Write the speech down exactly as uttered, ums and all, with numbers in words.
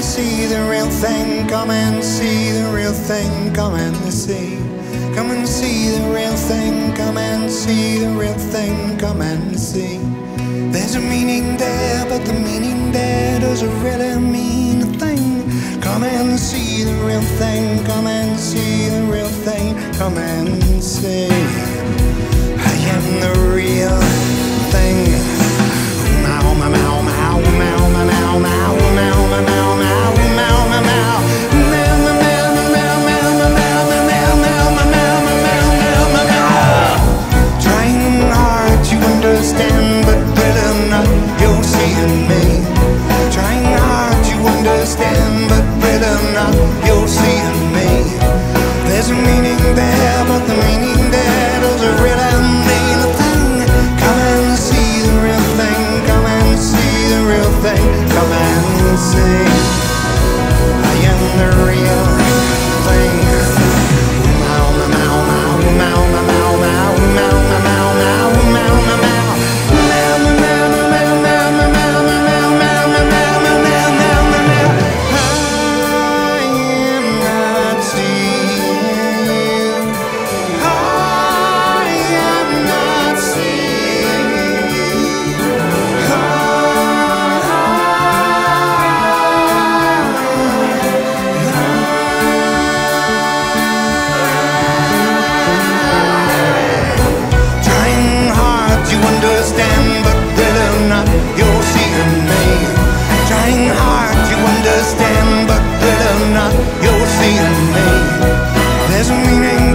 see the real thing, come and see the real thing, come and see. Come and see the real thing, come and see the real thing, come and see. There's a meaning there, but the meaning there doesn't really mean a thing. Come and see the real thing, come and see the real thing, come and see. I am the real thing. Meow, meow, meow, meow, meow, meow, meow, meow, meow, meow, meow, meow, meow. Understand, but really not, you're seeing me. Trying hard to understand, but really not, you're seeing me. There's a meaning there, but the meaning there doesn't really mean a thing. Come and see the real thing, come and see the real thing, come and see. I am the real thing. Meow, meow, meow, meow, meow, meow, meow, meow, meow, meow, meow, meow. Understand, but really not, you're seeing me. There's a meaning